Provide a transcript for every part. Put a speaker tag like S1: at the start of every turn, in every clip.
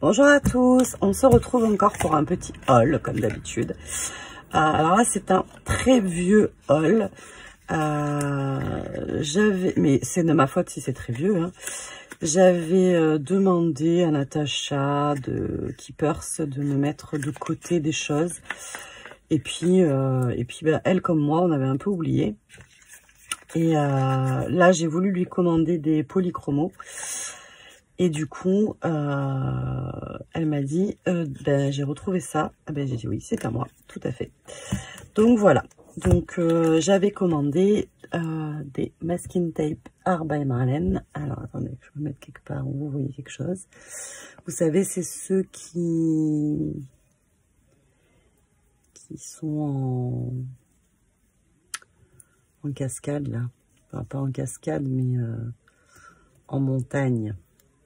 S1: Bonjour à tous, on se retrouve encore pour un petit haul comme d'habitude. Alors là c'est un très vieux haul. Mais c'est de ma faute si c'est très vieux. Hein. J'avais demandé à Natacha de Keepers de me mettre de côté des choses. Et puis ben, elle comme moi, on avait un peu oublié. Et là j'ai voulu lui commander des polychromos. Et du coup, elle m'a dit, ben, j'ai retrouvé ça. Ah ben, j'ai dit oui, c'est à moi, tout à fait. Donc voilà. Donc j'avais commandé des masking tape Art by Marlène. Alors attendez, je vais me mettre quelque part où vous voyez quelque chose. Vous savez, c'est ceux qui sont en cascade là. Enfin, pas en cascade, mais en montagne.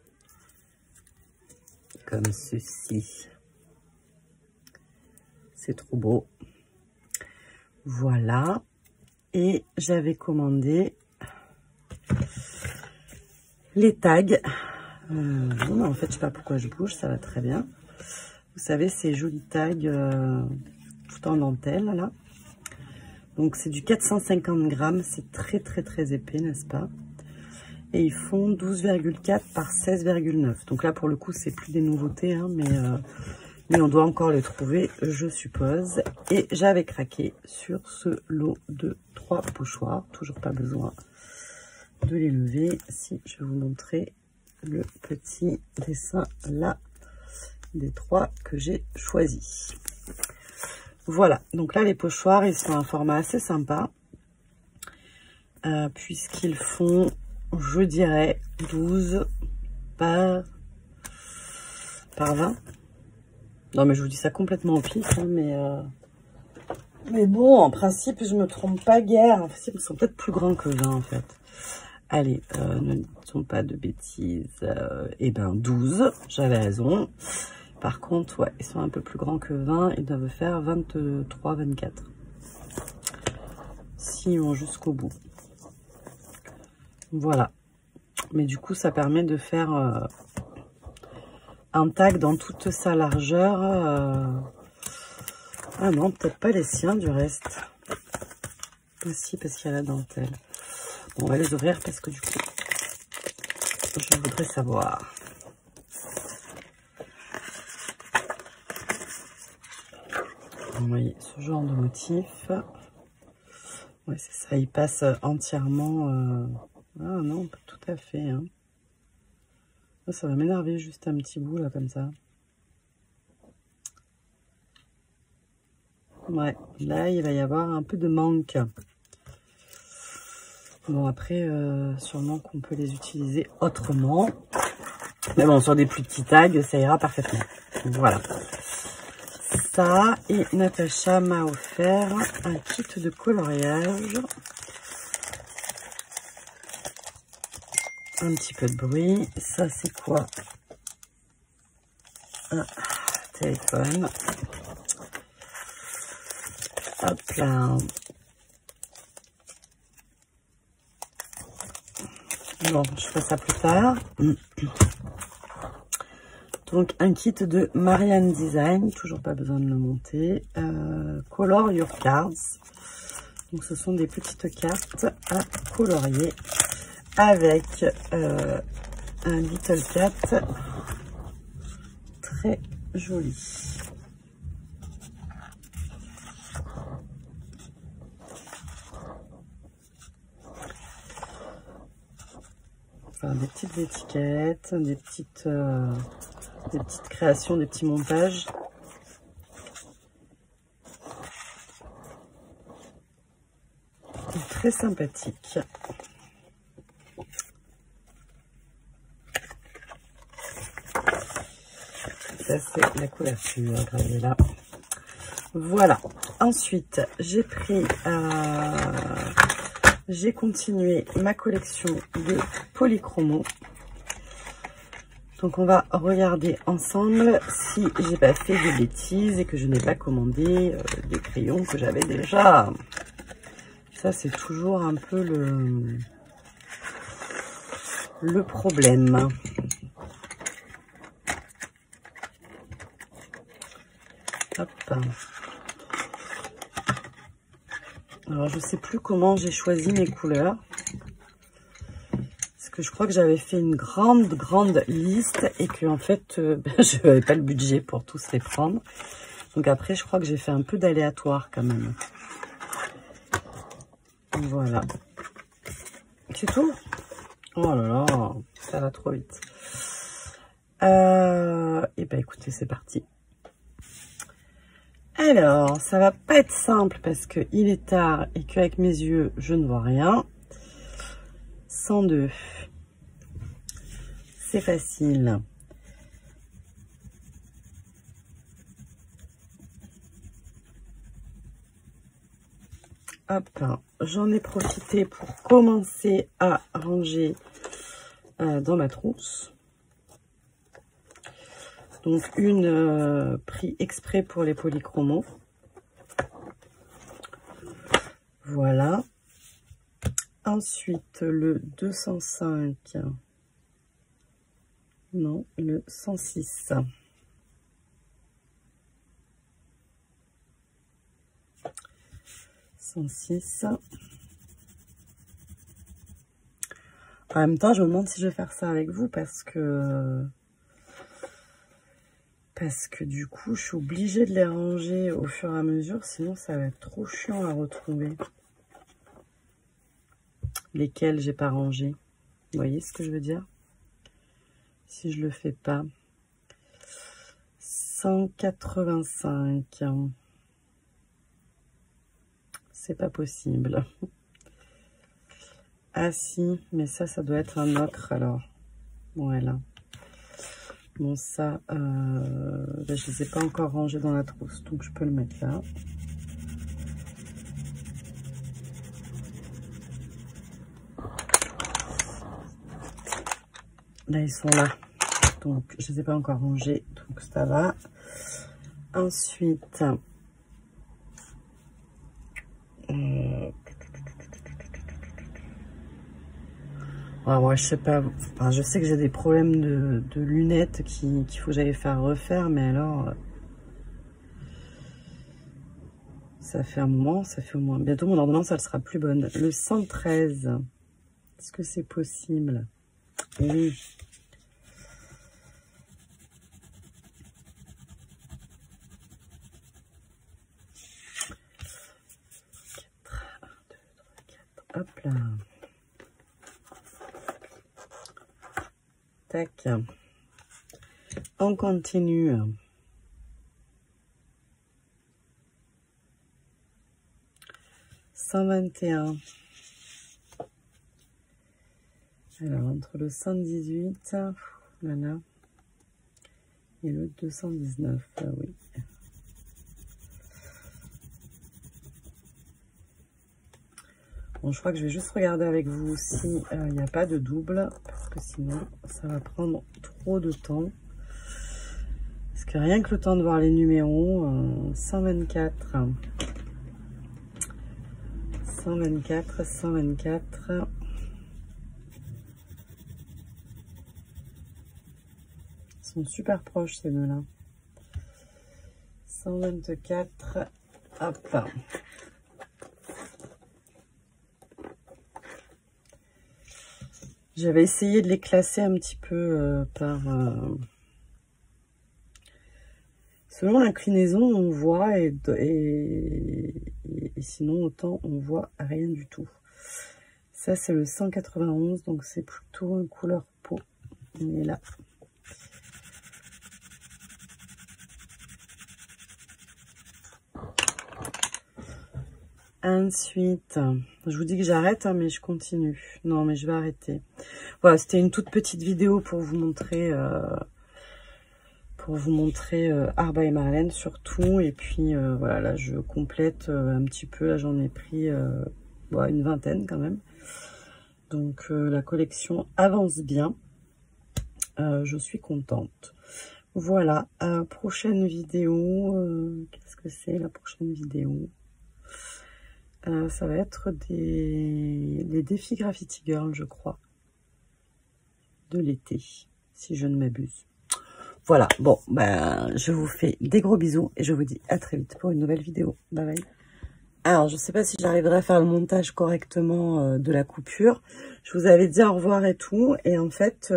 S1: Comme ceci. C'est trop beau. Voilà. Et j'avais commandé les tags. Non, en fait, je sais pas pourquoi je bouge, ça va très bien. Vous savez, ces jolis tags tout en dentelle, là. Donc, c'est du 450 grammes. C'est très, très, très épais, n'est-ce pas? Et ils font 12,4 par 16,9. Donc là, pour le coup, c'est plus des nouveautés, hein, mais on doit encore les trouver, je suppose. Et j'avais craqué sur ce lot de 3 pochoirs. Toujours pas besoin de les lever. Si je vais vous montrer le petit dessin là des 3 que j'ai choisis. Voilà. Donc là, les pochoirs, ils sont un format assez sympa. Puisqu'ils font, je dirais, 12 par 20. Non, mais je vous dis ça complètement au pif, hein, mais bon, en principe, je me trompe pas guère. En principe, ils sont peut-être plus grands que 20, en fait. Allez, ne disons pas de bêtises. Eh ben, 12, j'avais raison. Par contre, ouais, ils sont un peu plus grands que 20. Ils doivent faire 23, 24. S'ils vont jusqu'au bout. Voilà. Mais du coup, ça permet de faire un tag dans toute sa largeur. Ah non, peut-être pas les siens du reste. Aussi, parce qu'il y a la dentelle. Bon, on va les ouvrir parce que du coup, je voudrais savoir. Vous voyez, ce genre de motif. Ouais, c'est ça, il passe entièrement... Ah non, pas tout à fait. Hein. Ça va m'énerver juste un petit bout là comme ça. Ouais, là il va y avoir un peu de manque. Bon après, sûrement qu'on peut les utiliser autrement. Mais bon, sur des plus petits tags, ça ira parfaitement. Voilà. Ça, et Natacha m'a offert un kit de coloriage. Un petit peu de bruit. Ça, c'est quoi? Un téléphone. Hop là. Bon, je ferai ça plus tard. Donc, un kit de Marianne Design. Toujours pas besoin de le monter. Color Your Cards. Donc, ce sont des petites cartes à colorier. Avec un Little Cat très joli. Enfin, des petites étiquettes, des petites créations, des petits montages. Très sympathique. Ça, c'est la couverture, regardez là. Voilà. Ensuite, j'ai continué ma collection de polychromos. Donc, on va regarder ensemble si j'ai pas fait de bêtises et que je n'ai pas commandé des crayons que j'avais déjà. Ça, c'est toujours un peu le problème. Hop. Alors, je sais plus comment j'ai choisi mes couleurs. Parce que je crois que j'avais fait une grande liste et que en fait, je n'avais pas le budget pour tous les prendre. Donc après, je crois que j'ai fait un peu d'aléatoire quand même. Voilà. C'est tout? Oh là là, ça va trop vite. Et ben écoutez, c'est parti. Alors, ça va pas être simple parce que il est tard et qu'avec mes yeux, je ne vois rien. 102. C'est facile. Hop, j'en ai profité pour commencer à ranger dans ma trousse. Donc une pris exprès pour les polychromos. Voilà. Ensuite le 205. Non, le 106. En même temps, je me demande si je vais faire ça avec vous parce que du coup, je suis obligée de les ranger au fur et à mesure, sinon ça va être trop chiant à retrouver. Lesquels j'ai pas rangé. Vous voyez ce que je veux dire? Si je le fais pas. 185. C'est pas possible. Ah si, mais ça doit être un ocre alors. Voilà. Bon ça, je les ai pas encore rangés dans la trousse, donc je peux le mettre là. Là ils sont là, donc je les ai pas encore rangés, donc ça va. Ensuite, alors moi je sais pas, enfin, je sais que j'ai des problèmes de lunettes qu'il faut que j'aille faire refaire, mais alors ça fait un moment, ça fait au moins bientôt mon ordonnance elle sera plus bonne. Le 113, est-ce que c'est possible? Oui. Hop là. Tac. On continue. « 121. » Alors, entre le 118, voilà, et le 219, oui. Bon, je crois que je vais juste regarder avec vous si il n'y a pas de double, parce que sinon, ça va prendre trop de temps. Parce que rien que le temps de voir les numéros, 124. 124, 124. Ils sont super proches ces deux-là. 124. Hop. J'avais essayé de les classer un petit peu par... selon l'inclinaison, on voit et sinon, autant, on voit rien du tout. Ça, c'est le 191, donc c'est plutôt une couleur peau. On est là. Ensuite, je vous dis que j'arrête, hein, mais je continue. Non, mais je vais arrêter. Voilà, c'était une toute petite vidéo pour vous montrer... Arba et Marlène surtout, et puis voilà, là je complète un petit peu, là j'en ai pris une vingtaine quand même, donc la collection avance bien, je suis contente. Voilà, prochaine vidéo, qu'est-ce que c'est la prochaine vidéo? Ça va être les défis Graffiti Girl, je crois, de l'été, si je ne m'abuse. Voilà, bon, ben, je vous fais des gros bisous et je vous dis à très vite pour une nouvelle vidéo. Bye bye. Alors, je ne sais pas si j'arriverai à faire le montage correctement de la coupure. Je vous avais dit au revoir et tout. Et en fait,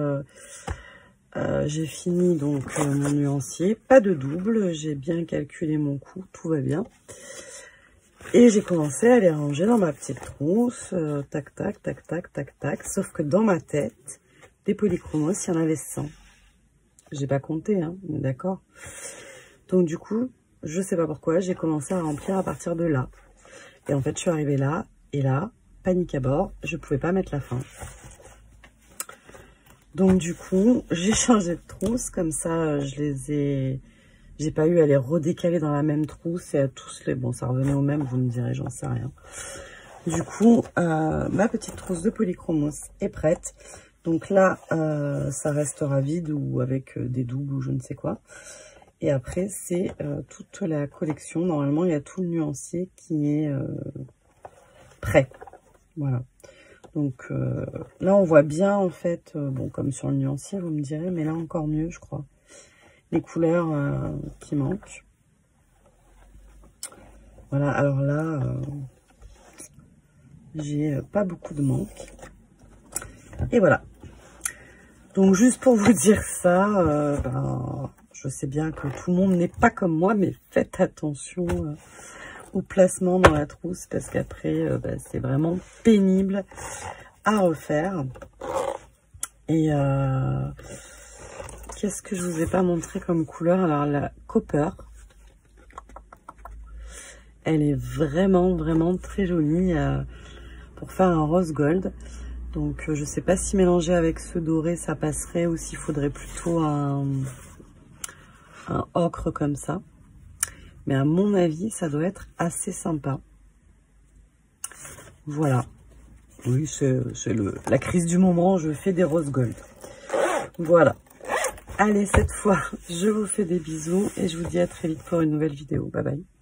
S1: j'ai fini donc mon nuancier. Pas de double, j'ai bien calculé mon coût, tout va bien. Et j'ai commencé à les ranger dans ma petite trousse. Tac, tac, tac, tac, tac, tac. Sauf que dans ma tête, des polychromos, il y en avait 100. J'ai pas compté, hein, d'accord. Donc du coup, je sais pas pourquoi, j'ai commencé à remplir à partir de là. Et en fait, je suis arrivée là, et là, panique à bord, je pouvais pas mettre la fin. Donc du coup, j'ai changé de trousse, comme ça, je les ai... J'ai pas eu à les redécaler dans la même trousse et à tous les... Bon, ça revenait au même, vous me direz, j'en sais rien. Du coup, ma petite trousse de polychromos est prête. Donc là, ça restera vide ou avec des doubles ou je ne sais quoi. Et après, c'est toute la collection. Normalement, il y a tout le nuancier qui est prêt. Voilà. Donc là, on voit bien, en fait, bon, comme sur le nuancier, vous me direz, mais là, encore mieux, je crois. Les couleurs qui manquent. Voilà, alors là, j'ai pas beaucoup de manque. Et voilà. Donc juste pour vous dire ça, ben, je sais bien que tout le monde n'est pas comme moi, mais faites attention au placement dans la trousse parce qu'après ben, c'est vraiment pénible à refaire. Et qu'est-ce que je vous ai pas montré comme couleur? Alors la Copper, elle est vraiment très jolie pour faire un rose gold. Donc, je sais pas si mélanger avec ce doré, ça passerait ou s'il faudrait plutôt un ocre comme ça. Mais à mon avis, ça doit être assez sympa. Voilà. Oui, c'est la crise du moment, je fais des rose gold. Voilà. Allez, cette fois, je vous fais des bisous et je vous dis à très vite pour une nouvelle vidéo. Bye bye.